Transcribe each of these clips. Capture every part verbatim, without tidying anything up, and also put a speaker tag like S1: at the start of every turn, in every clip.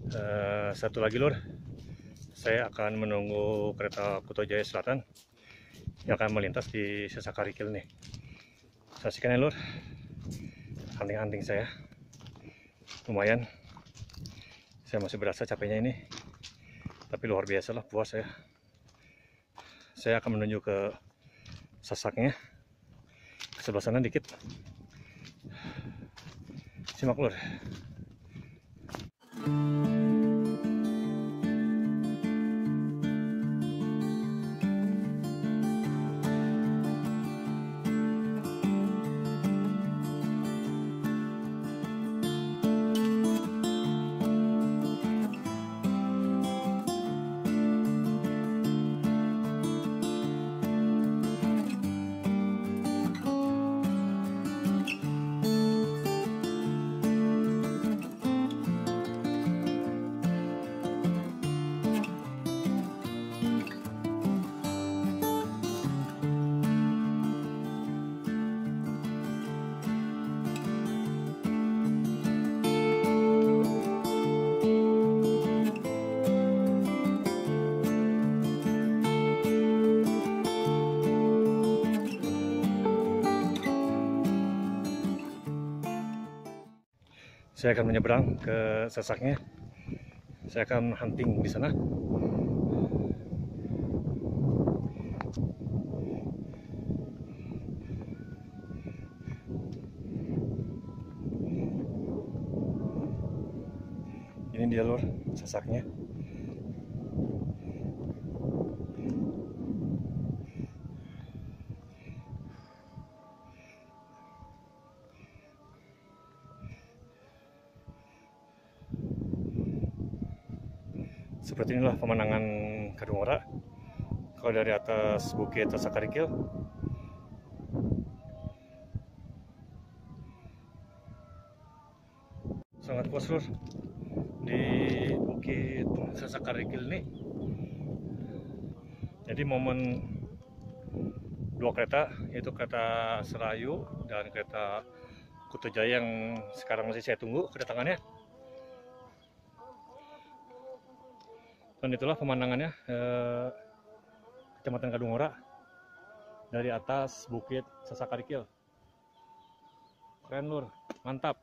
S1: Uh, satu lagi lur, saya akan menunggu kereta Kuto Jaya Selatan yang akan melintas di Sasakarikil nih. Saksikan ya lur, hunting-hunting saya lumayan. Saya masih berasa capeknya ini, tapi luar biasa lah, puas saya. Saya akan menuju ke Sasaknya, ke sebelah sana dikit. Simak lur. Saya akan menyeberang ke Sasaknya. Saya akan hunting di sana. Ini dia lur, Sasaknya. Seperti inilah pemandangan Kadungora kalau dari atas bukit Sasakarikil. Sangat puas lur di bukit Sasakarikil ini. Jadi momen dua kereta, yaitu kereta Serayu dan kereta Kuto Jaya yang sekarang masih saya tunggu kedatangannya. Dan itulah pemandangannya, eh, Kecamatan Kadungora dari atas bukit Sasakarikil. Keren lur, mantap.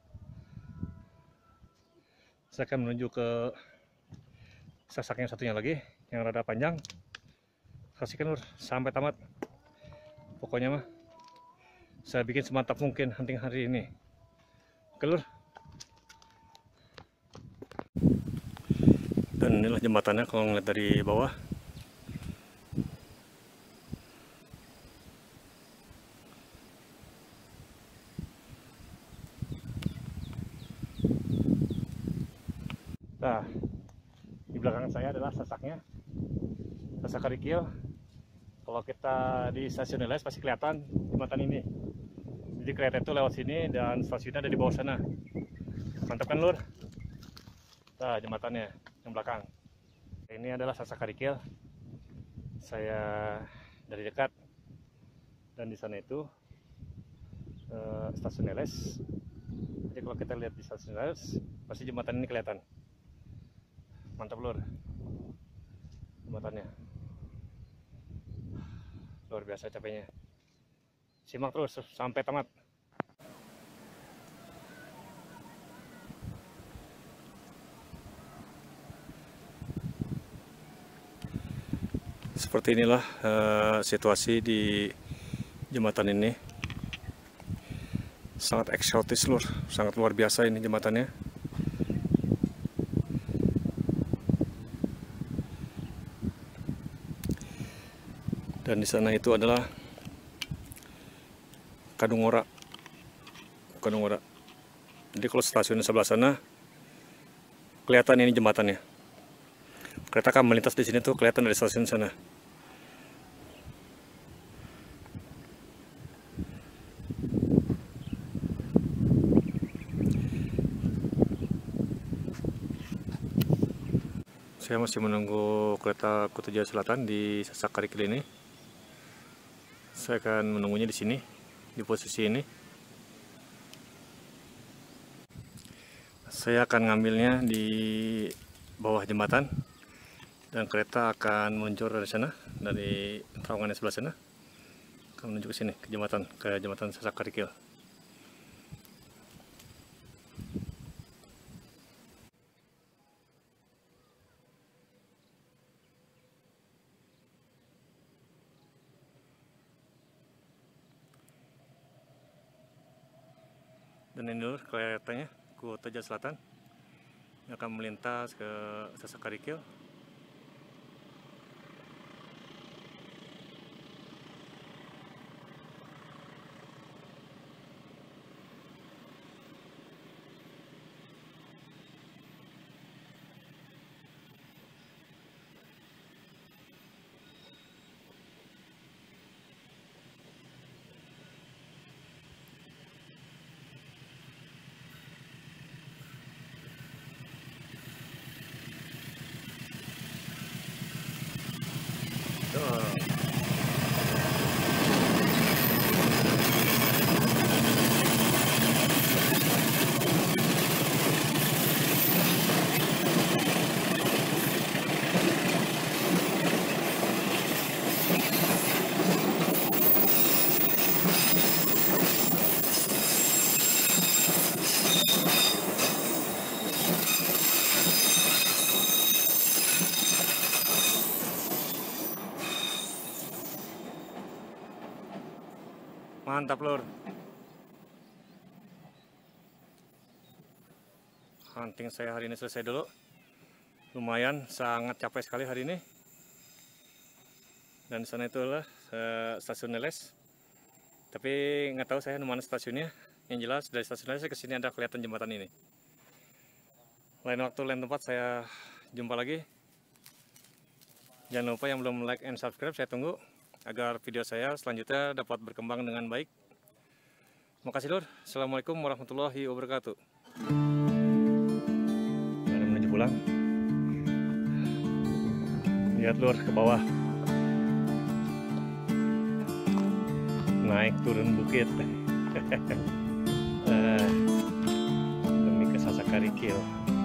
S1: Saya akan menuju ke Sasak yang satunya lagi, yang rada panjang. Saksikan lur, sampai tamat. Pokoknya mah, saya bikin semantap mungkin hunting hari ini. Oke lur. Dan inilah jembatannya kalau ngeliat dari bawah. Nah, di belakang saya adalah Sasaknya, Sasakarikil. Kalau kita di stasiun L S pasti kelihatan jembatan ini. Jadi kereta itu lewat sini dan stasiunnya ada di bawah sana. Mantap kan lur? Nah, jembatannya yang belakang. Ini adalah Sasakarikil. Saya dari dekat. Dan di sana itu uh, stasiun L S. Jadi kalau kita lihat di stasiun L S, pasti jembatan ini kelihatan. Mantap lur, jembatannya. Luar biasa capeknya. Simak terus sampai tamat. Seperti inilah uh, situasi di jembatan ini. Sangat eksotis lur, sangat luar biasa ini jembatannya. Dan di sana itu adalah Kadungora. Kadungora. Jadi kalau stasiun sebelah sana kelihatan ini jembatannya. Kereta akan melintas di sini tuh kelihatan dari stasiun sana. Saya masih menunggu kereta Kuto Jaya Selatan di Sasakarikil ini. Saya akan menunggunya di sini, di posisi ini. Saya akan ngambilnya di bawah jembatan dan kereta akan meluncur dari sana, dari terowongan sebelah sana, akan menuju ke sini, ke jembatan, ke jembatan Sasak Kerikil. Dan ini dulu keretanya Kuota Jalan Selatan yang akan melintas ke Sasak Kerikil. Mantap lur. Hunting saya hari ini selesai dulu. Lumayan, sangat capek sekali hari ini. Dan di sana itu adalah uh, stasiun Neles. Tapi nggak tahu saya mana stasiunnya. Yang jelas dari stasiun Neles ke sini ada kelihatan jembatan ini. Lain waktu, lain tempat saya jumpa lagi. Jangan lupa yang belum like and subscribe, saya tunggu agar video saya selanjutnya dapat berkembang dengan baik. Makasih lur. Assalamualaikum warahmatullahi wabarakatuh. Ada menuju pulang. Lihat lur ke bawah. Naik turun bukit. Demi ke Sasak Kerikil.